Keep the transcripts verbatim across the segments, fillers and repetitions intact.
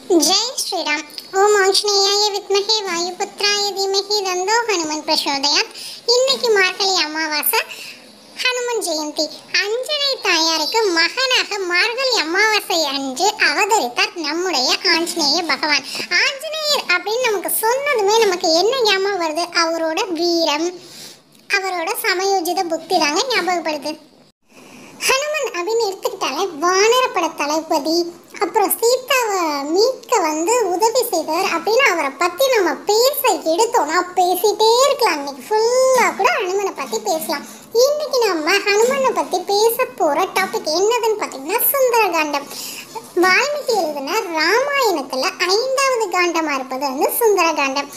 जय श्री राम। ओम आंजनेयाय विद्महे वायुपुत्राय धीमहि तन्नो हनुमन् प्रचोदयात्। இன்னைக்கு மார்கழி அமாவாசை, ஹனுமன் ஜெயந்தி. அஞ்சனை தாயாருக்கு மகனாக மார்கழி அமாவாசை அன்று அவதரித்தார் நம்முடைய ஆஞ்சநேய பகவான். ஆஞ்சநேயர் அப்படின்னு நமக்கு சொன்னதுமே நமக்கு என்ன ஞாபகம் வருது? அவரோட வீரம், அவரோட சமயோஜித புத்தி தாங்க ஞாபகப்படுது. ஹனுமன் அப்படின்னு எடுத்துக்கிட்டாலே வானரப்பட தளபதி, அப்புறம் சீதாவை மீட்க வந்து உதவி செய்தவர் அப்படின்னு அவரை பற்றி நம்ம பேச எடுத்தோம்னா பேசிகிட்டே இருக்கலாம். இன்னைக்கு ஃபுல்லாக கூட ஹனுமனை பற்றி பேசலாம். இன்னைக்கு நம்ம ஹனுமனை பற்றி பேச போகிற டாபிக் என்னதுன்னு பார்த்தீங்கன்னா சுந்தரகாண்டம். வால்மீகி எழுதின ராமாயணத்தில் ஐந்தாவது காண்டமாக இருப்பது வந்து சுந்தரகாண்டம்.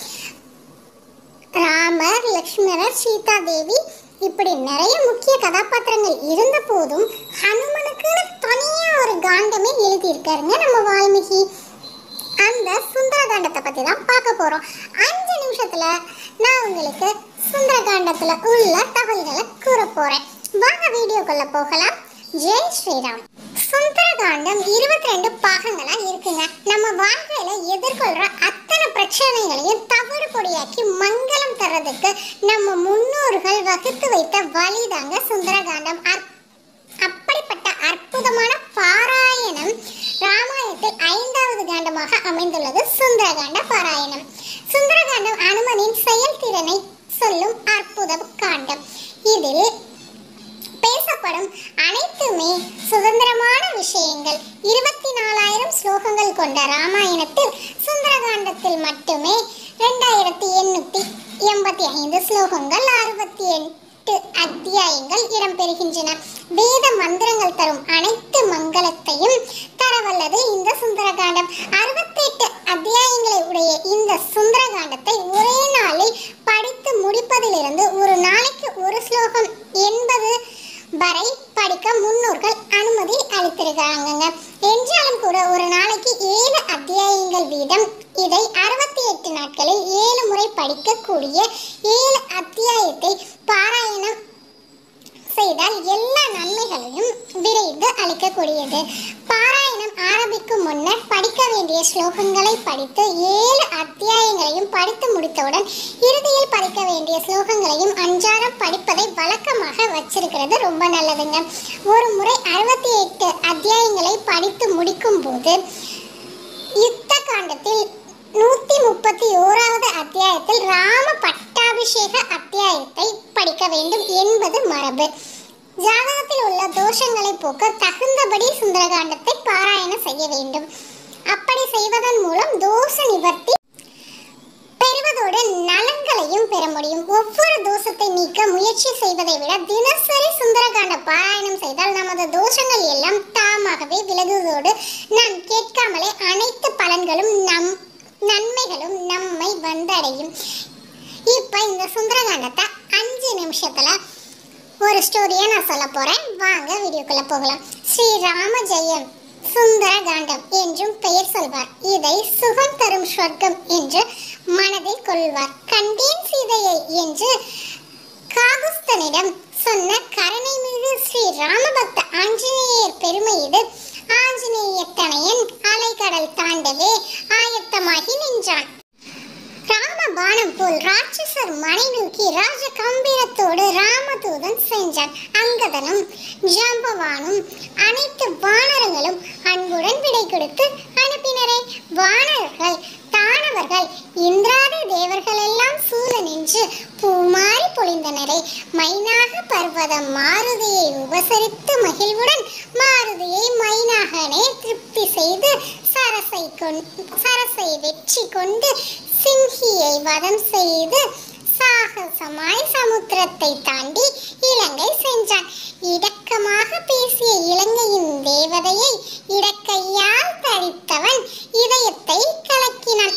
ராமர், லக்ஷ்மணர், சீதா தேவி இப்படி நிறைய முக்கிய கதாபாத்திரங்கள் இருந்த போதும் ஹனுமனுக்குன்னு தனியாக ஒரு காண்டமே எழுதியிருக்காருங்க நம்ம வால்மீகி. அந்த சுந்தரகாண்டத்தை பற்றி தான் பார்க்க போகிறோம். அஞ்சு நிமிஷத்தில் நான் உங்களுக்கு சுந்தரகாண்டத்தில் உள்ள தகவல்களை கூற போகிறேன். வாங்க வீடியோக்குள்ளே போகலாம். ஜெய் ஸ்ரீராம். சுந்தரகாண்டம் இருபத்தி ரெண்டு பாகங்களா இருக்குங்க. நம்ம வாழ்க்கையில எதிர்கொள்ற அத்தனை பிரச்சனைகளையும் தவிடு பொடியாக்கி மங்களம் தர்றதுக்கு நம்ம முன்னோர்கள் வகுத்து வைத்த வழிதாங்க சுந்தரகாண்டம். அப்படிப்பட்ட அற்புதமான பாராயணம் ராமாயணத்தில் ஐந்தாவது காண்டமாக அமைந்துள்ளது சுந்தரகாண்ட பாராயணம். சுந்தரகாண்டம் அனுமனின் செயல்திறனை சொல்லும் அற்புத காண்டம். இதில் பேசப்படும் அனைத்துமே சுதந்திரமான விஷயங்கள். இருபத்தி நாலாயிரம் ஸ்லோகங்கள் கொண்ட ராமாயணத்தில் சுந்தரகாண்டத்தில் மட்டுமே இரண்டாயிரத்தி எண்ணூத்தி எண்பத்தி ஐந்து ஸ்லோகங்கள், அறுபத்தி எட்டு அத்தியாயங்கள் இடம்பெறுகின்றன. வேத மந்திரங்கள் தரும் அனைத்து மங்களத்தையும் தரவல்லது இந்த சுந்தரகாண்டம். அறுபத்தி எட்டு அத்தியாயங்களை உடைய இந்த சுந்தரகாண்டத்தை ஒரே நாளில் படித்து முடிப்பதிலிருந்து ஒரு நாளைக்கு ஒரு ஸ்லோகம் எண்பது வரை படிக்க முன்னோர்கள் அனுமதி அளித்திருக்காங்க. என்றாலும் கூட ஒரு நாளைக்கு ஏழு அத்தியாயங்கள் வீதம் இதை அறுபத்தி எட்டு நாட்களில் ஏழு முறை படிக்கக்கூடிய ஏழு அத்தியாயத்தை பாராயணம் செய்தால் எல்லா நன்மைகளையும் விரைந்து அளிக்கக்கூடியது. பாராயணம் ஆரம்பிக்கும் முன்னர் படிக்க வேண்டிய ஸ்லோகங்களை படித்து ஏழு அத்தியாயங்களையும் படித்து முடித்தவுடன் இறுதியில் படிக்க வேண்டிய ஸ்லோகங்களையும் அன்றாடம் படிப்பதை வழக்கமாக வச்சிருக்கிறது ரொம்ப நல்லதுங்க. ஒரு முறை அறுபத்தி எட்டு அத்தியாயங்களை படித்து முடிக்கும் போது யுத்த காண்டத்தில் நூத்தி முப்பத்தி ஓராவது அத்தியாயத்தில் ராம பட்டாபிஷேக அத்தியாயத்தை படிக்க வேண்டும் என்பது மரபு. ஜாதகத்தில் உள்ள தோஷங்களை போக்க தகுந்தபடி சுந்தரகாண்டத்தை பாராயணம் செய்ய வேண்டும். அப்படி செய்வதன் மூலம் தோஷ நிவர்த்தி பெறுவதோடு நலன்களையும் பெற முடியும். ஒவ்வொரு தோஷத்தை நீக்க முயற்சி செய்வதை விட தினசரி சுந்தரகாண்ட பாராயணம் செய்தால் நமது தோஷங்கள் எல்லாம் தாமாகவே விலகுவதோடு நாம் கேட்காமலே அனைத்து பலன்களும் நம் நன்மைகளும் நம்மை வந்தடையும். இப்போ இந்த சுந்தரகாண்டத்தை அஞ்சு நிமிஷத்துல ஒரு ஸ்டோரியை நான் சொல்ல போறேன். வாங்க வீடியோக்குள்ள போகலாம். ஸ்ரீ ராம ஜெயம் சுந்தரகாண்டம் என்றும் பெயர் சொல்வார். இதை சுகம் தரும் சொர்க்கம் என்று மனதில் கொள்வார். கண்டேன் சீதையை என்று காகுஸ்தனிடம் சொன்ன கருணை மிகு ஸ்ரீ ராமபக்த ஆஞ்சநேயர் பெருமை இது. ஆஞ்சநேயத்தனையன் அலைக்கடல் தாண்டவே ஆயத்தமாகி நின்றான். ராமபானம் போல் ராட்சசர் மனை நோக்கி ராஜ கம்பீரத்தோடு ராமதூதன் சென்றான். அங்கதனும் ஜாம்பவானும் அனைத்து வானரங்களும் அன்புடன் விடை கொடுத்து அனுப்பினரே. வானர்கள் தானவர்கள் இந்திராதி தேவர்கள் எல்லாம் சூழ நின்று பூமாறி பொழிந்தனரே. மைனாக பர்வதம் மாருதியை உபசரித்து மகிழ்வுடன் மாருதியை மைனாகனே திருப்தி செய்து சரசை கொண்டு சரசை வெற்றி கொண்டு சிங்கியை வதம் செய்து சாகசமாய் சமுத்திரத்தை தாண்டி இலங்கை சென்றான். இடக்கமாக பேசிய இலங்கையின் தேவதையை இடக்கையால் தரித்தவன் இதயத்தை கலக்கினான்.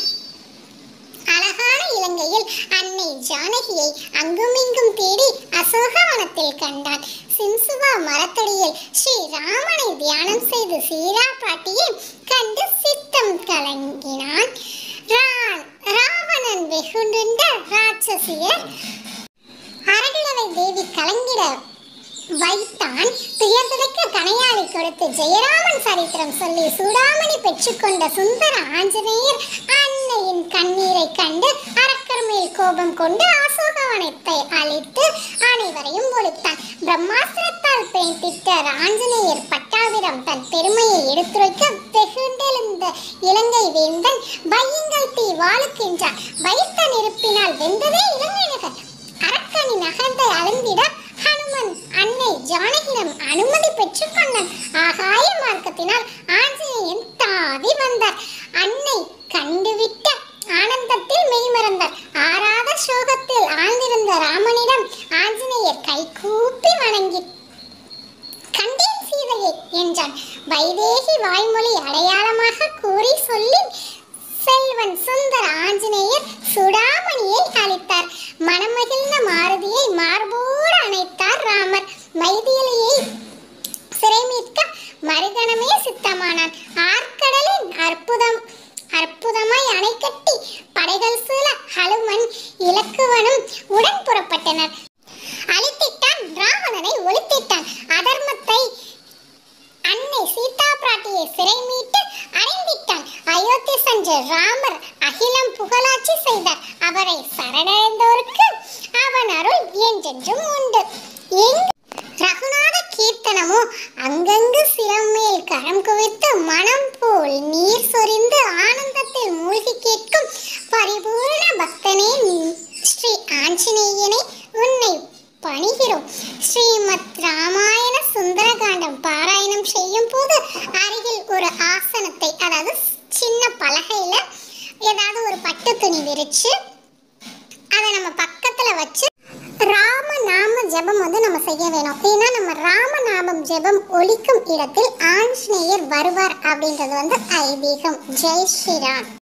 அழகான இலங்கையில் அன்னை ஜானகியை அங்குமிங்கும் தேடி அசோகவனத்தில் கண்டான். சிம்சுவா மரத்தடியில் ஸ்ரீராமனை தியானம் செய்து சீரா பாட்டியை கண்டு சித்தம் கலங்கினான். ராவணன் வெகுண்ட ராட்சசியர் அரகிழவை தேவி கலங்கிட வைத்தான். துயர்துடைக்க கணையாளி கொடுத்து ஜெயராமன் சரித்திரம் சொல்லி சூடாமணி பெற்றுக்கொண்ட சுந்தர ஆஞ்சநேயர் அன்னையின் கண்ணீரை கண்டு அரக்கர் மேல் கோபம் கொண்டு அசோகவனத்தை அழித்து அனைவரையும் ஒழித்தான். பிரம்மாஸ்திரத்தால் பேண்டிட்ட ஆஞ்சநேயர் பட்டாபிரம் தன் பெருமையை எடுத்துரைக்க வெகுண்டெழுந்த இலங்கை வேந்தன் வையுங்கள் தீ வாழுக்கின்றார். வைத்த நெருப்பினால் வெந்ததே இலங்கை நகர். அரக்கனின் அகந்தை அழுந்திட ஹனுமன் அன்னை ஜானகியிடம் அனுமதி பெற்றுக் கொண்டான். ஆகாய மார்க்கத்தினால் ஆஞ்சநேயன் தாவி வந்தார். அன்னை கண்டுவிட்ட ஆனந்தத்தில் மெய்மறந்தார். ஆறாத சோகத்தில் ஆழ்ந்திருந்த ராமனிடம் ஆஞ்சநேயர் கை கூப்பி வணங்கி கண்டேன் சீதையை என்றான். வைதேகி வாய்மொழி அடையாளமாக கூறி சொல்லி செல்வன் சுந்தர ஆஞ்சநேயர் சுடாமணியை அளித்தார். மனமகிழ்ந்த மாருதியை மார்போடு அணைத்தார் ராமர். மைதிலியை சிறைமீட்க மறுகணமே சித்தமானான். ஆற்கடலின் அற்புதம் அற்புதமாய் அணை கட்டி படைகள் சூழ ஹனுமன் இலக்குவனும் உடன் புறப்பட்டனர். அழித்திட்டான் ராவணனை ஒழித்திட்டான். அதர்மத்தை அன்னை சீதா பிராட்டியை சிறை மீட்டு அடைந்திட்டான். அயோத்தி சென்ற ராமர் அகிலம் புகழாட்சி செய்தார். அவரை சரணடைந்தோருக்கு அவன் அருள் என்றென்றும் உண்டு. ரகுநாத கீர்த்தனமோ அங்கங்கு சிரமேல் கரம் குவித்து மனம் போல் நீர் சொரிந்து ஆனந்தத்தில் மூழ்கி கேட்கும் பரிபூர்ண பக்தனே ஸ்ரீ ஆஞ்சநேயனை உன்னை பணிகிறோம். ஸ்ரீமத் ராமாயண சுந்தரகாண்டம் பாராயணம் செய்யும் போது அருகில் ஒரு ஆசனத்தை, அதாவது சின்ன பலகையில ஏதாவது ஒரு பட்டு துணி விரிச்சு அதை நம்ம பக்கத்துல வச்சு ராம நாம ஜெபம் வந்து நம்ம செய்ய வேணும். ஏன்னா நம்ம ராம நாமம் ஜெபம் ஒலிக்கும் இடத்தில் ஆஞ்சநேயர் வருவார் அப்படின்றது வந்து ஐதீகம். ஜெய் ஸ்ரீராம்.